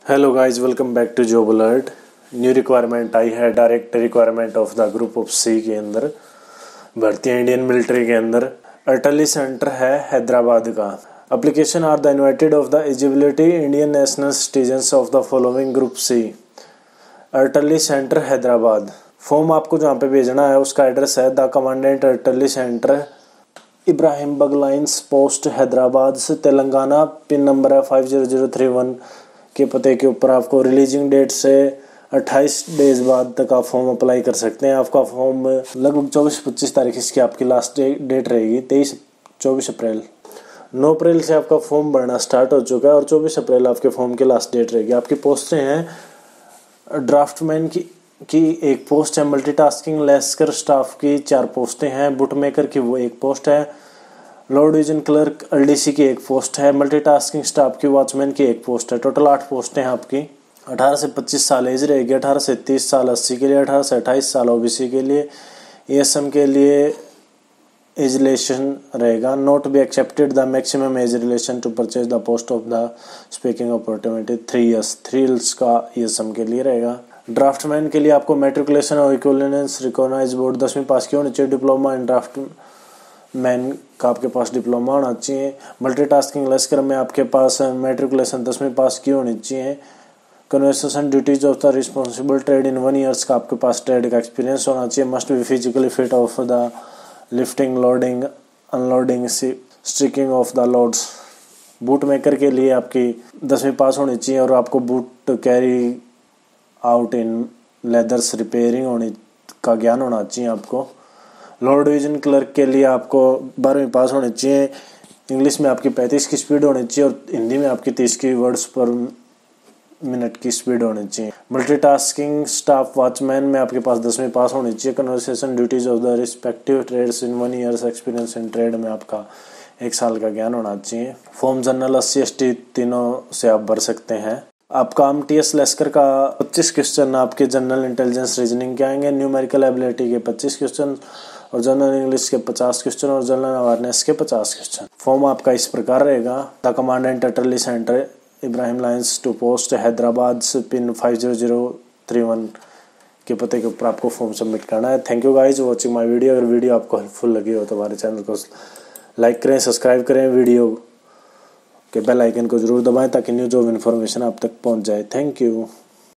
Hello guys, welcome back to Job Alert. New requirement आई है direct requirement of the group of C के अंदर भर्ती है इंडियन मिलिट्री के अंदर। अटली सेंटर है हैदराबाद का। Application are the invited of the eligibility Indian national citizens of the following group C. Artillery centre Hyderabad. Form आपको जहाँ पे भेजना है उसका एड्रेस है the commandant artillery centre Ibrahim Bagh lines post Hyderabad से तेलंगाना। पिन नंबर है 50031 के पते के ऊपर। आपको रिलीजिंग डेट से 28 डेज बाद तक आप फॉर्म अप्लाई कर सकते हैं। आपका फॉर्म लगभग 24-25 तारीख इसकी आपकी लास्ट डेट रहेगी। 24 अप्रैल 9 अप्रैल से आपका फॉर्म भरना स्टार्ट हो चुका है और 24 अप्रैल आपके फॉर्म की लास्ट डेट रहेगी। आपकी पोस्टें हैं ड्राफ्टमैन की एक पोस्ट है, मल्टीटास्किंग लेस्कर स्टाफ की 4 पोस्टें हैं, बुट मेकर की वो 1 पोस्ट है, लोड डिवीजन क्लर्क एलडीसी की 1 पोस्ट है, मल्टीटास्किंग स्टाफ की वॉचमैन की 1 पोस्ट है। टोटल 8 पोस्टें हैं आपकी। 18 से 25 साल एज रहेगी, 18 से 30 साल एससी के लिए, 18 से 28 साल ओबीसी के लिए, एएसएम के लिए एज रिलेशन रहेगा। Not be accepted the maximum age relation to purchase the post of the speaking opportunity 3 years. 3 years का एएसएम के लिए रहेगा। ड्राफ्टमैन के लिए आपको मैट्रिकुलेशन और इक्विवेलेंस रिकॉग्नाइज्ड बोर्ड 10वीं पास की होनी चाहिए। डिप्लोमा इन ड्राफ्टमैन का आपके पास डिप्लोमा होना चाहिए। मल्टीटास्किंग लेस्कर में आपके पास मैट्रिकुलेशन 10वीं पास की होनी चाहिए। Conversation duties of the responsible trade in 1 years का आपके पास ट्रेड का एक्सपीरियंस होना चाहिए। Must be physically fit of the lifting, loading, unloading, striking of the loads. Boot maker के लिए आपकी 10वीं पास होनी चाहिए और आपको boot carry out in leathers repairing होने का ज्ञान होना चाहिए आपको। लोड डिवीजन क्लर्क के लिए आपको 12वीं पास होनी चाहिए। इंग्लिश में आपकी 35 की स्पीड होनी चाहिए और हिंदी में आपकी 30 की वर्ड्स पर मिनट की स्पीड होनी चाहिए। मल्टीटास्किंग स्टाफ वॉचमैन में आपके पास 10वीं पास होनी चाहिए। Conversation duties of the respective trades in 1 years experience in trade में आपका 1 साल का ज्ञान होना चाहिए। फॉर्म जनरल SC/ST तीनों से आप भर सकते हैं। आपका MTS लेस्कर का 25 क्वेश्चन आपके जनरल इंटेलिजेंस रीजनिंग के आएंगे, न्यूमेरिकल एबिलिटी के 25 क्वेश्चन और जनरल इंग्लिश के 50 क्वेश्चन और जनरल अवेयरनेस के 50 क्वेश्चन। फॉर्म आपका इस प्रकार रहेगा। The commandant artillery centre Ibrahim lines to post Hyderabad से पिन 50031 के पते के ऊपर आपको फॉर्म सबमिट करना है। Thank you guys watching my video. अगर वीडियो आपको हेल्पफुल लगी हो तो हमारे चैनल को लाइक करें, सब्सक्राइब करें, वीडियो के बेल आइकन को जरूर दबाएं ताकि न्यू जॉब इन्फॉर्मेशन आप तक पहुंच जाए। Thank you.